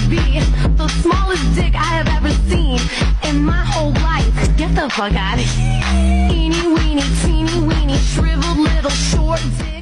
be the smallest dick I have ever seen in my whole life. Get the fuck out of here. Eeny weeny, teeny weeny, shriveled little short dick.